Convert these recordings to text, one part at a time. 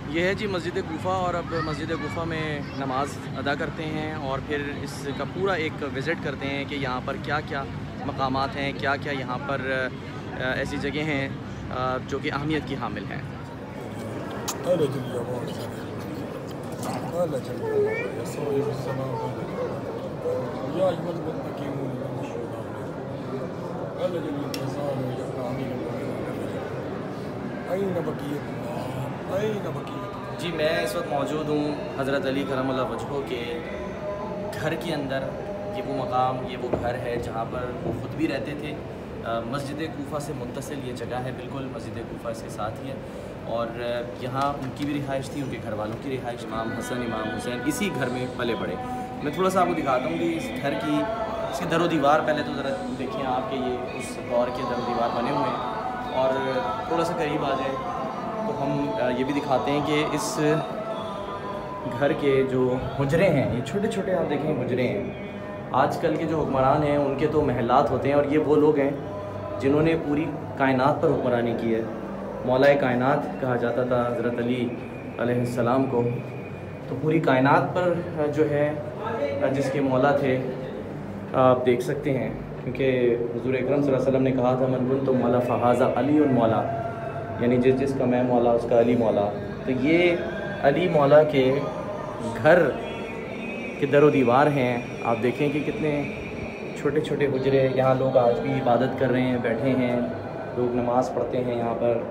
ये है जी मस्जिद गुफ़ा। और अब मस्जिद गुफ़ा में नमाज़ अदा करते हैं और फिर इसका पूरा एक विज़िट करते हैं कि यहाँ पर क्या क्या मकामात हैं, क्या क्या यहाँ पर ऐसी जगह हैं जो कि अहमियत की हामिल हैं। जी मैं इस वक्त मौजूद हूँ हज़रत अली करमल्लाह वजहो के घर के अंदर। ये वो मकाम, ये वो घर है जहाँ पर वो ख़ुद भी रहते थे। मस्जिद गुफ़ा से मुंतसिल ये जगह है, बिल्कुल मस्जिद गुफ़ा इसके साथ ही है। और यहाँ उनकी भी रिहाइश थी, उनके घर वालों की रिहाइश। इमाम हसन इमाम हुसैन इसी घर में पले पड़े। मैं थोड़ा सा आपको दिखाता हूँ कि इस घर की इसकी दरो दीवार पहले तो ज़रा देखिए आपके, ये उस दौर के दरो दीवार बने हुए हैं। और थोड़ा सा करीब आ जाए तो हम ये भी दिखाते हैं कि इस घर के जो हुजरे हैं, ये छोटे छोटे आप देखें हुजरे हैं। आजकल के जो हुक्मरान हैं उनके तो महलात होते हैं, और ये वो लोग हैं जिन्होंने पूरी कायनात पर हुक्मरानी की है। मौलाए कायनात कहा जाता था हज़रत अली अलैहिस्सलाम को। तो पूरी कायनात पर जो है जिसके मौला थे आप देख सकते हैं, क्योंकि हुज़ूर अकरम सल्लल्लाहु अलैहि वसल्लम ने कहा था मन कुन तो मौला फ़हाज़ा अली उन मौला, यानी जिसका मैं मौला उसका अली मौला। तो ये अली मौला के घर के दरो दीवार हैं। आप देखें कि कितने छोटे छोटे हुजरे, यहाँ लोग आज भी इबादत कर रहे हैं, बैठे हैं, लोग नमाज़ पढ़ते हैं यहाँ पर।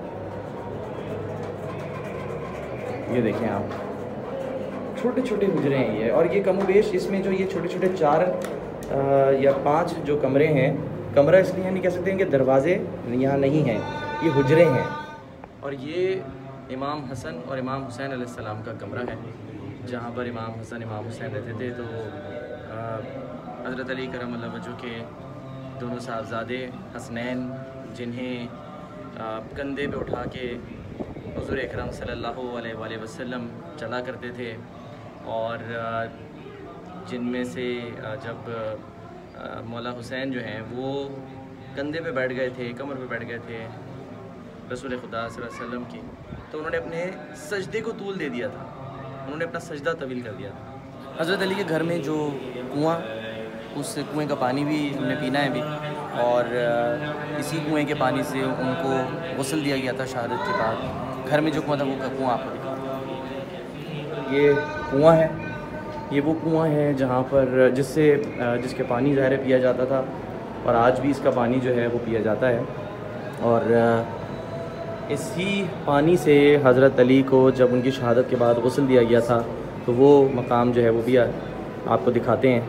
ये देखें आप, छोटे छोटे हुजरे हैं ये। और ये कमोबेश इसमें जो ये छोटे छोटे 4 या 5 जो कमरे हैं, कमरा इसलिए नहीं कह सकते हैं कि दरवाज़े यहाँ नहीं हैं, ये हुजरे हैं। और ये इमाम हसन और इमाम हुसैन अलैहिस्सलाम का कमरा है, जहाँ पर इमाम हसन इमाम हुसैन रहते थे। तो हज़रत अली करमल्लाह वजहो के दोनों साहबज़ादे हसनैन, जिन्हें कंधे पे उठा के हुज़ूर अकरम सल्लल्लाहु अलैहि वसल्लम चला करते थे, और जिनमें से जब मौला हुसैन जो हैं वो कंधे पे बैठ गए थे, कमर पे बैठ गए थे रसूल खुदा सल्लल्लाहु अलैहि वसल्लम की, तो उन्होंने अपने सजदे को तूल दे दिया था, उन्होंने अपना सजदा तवील कर दिया था। हज़रत अली के घर में जो कुआँ, उस कुएँ का पानी भी हमने पीना है अभी, और इसी कुएँ के पानी से उनको गुस्ल दिया गया था शहादत के बाद। घर में जो कुआँ था वो कुआँ आपको दिखा, ये कुआँ है। ये वो कुआँ है जहाँ पर जिसके पानी ज़ाहिर पिया जाता था, और आज भी इसका पानी जो है वो पिया जाता है। और इसी पानी से हज़रत अली को जब उनकी शहादत के बाद गुस्ल दिया गया था, तो वो मकाम जो है वो भी आपको दिखाते हैं।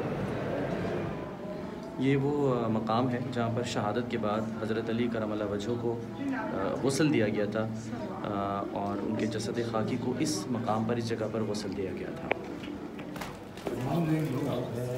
ये वो मकाम है जहाँ पर शहादत के बाद हज़रत अली करमल्लाह वजहो को गुस्ल दिया गया था, और उनके जसद खाकी को इस मकाम पर, इस जगह पर गुस्ल दिया गया था।